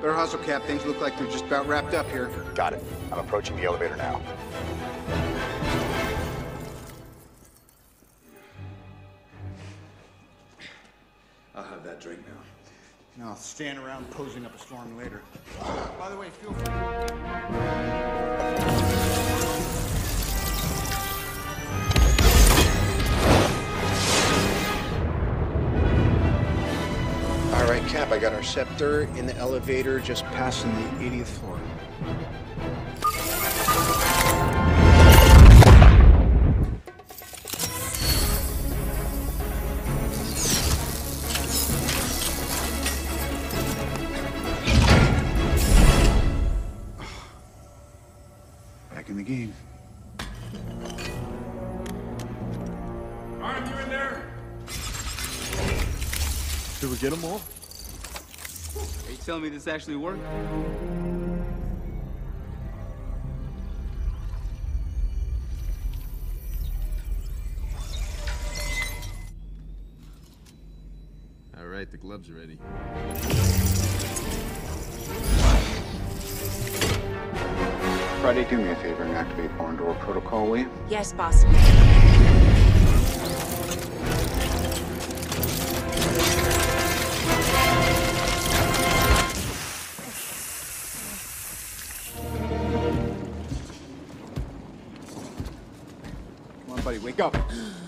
Better hustle, Cap. Things look like they're just about wrapped up here. Got it. I'm approaching the elevator now. I'll have that drink now. And I'll stand around posing up a storm later. By the way, feel free. All right, Cap, I got our scepter in the elevator just passing the 80th floor. Back in the game. Arn, you in there? Did we get them all? Are you telling me this actually worked? All right, the gloves are ready. Friday, do me a favor and activate barn door protocol, will you? Yes, boss. Come on, buddy, wake up.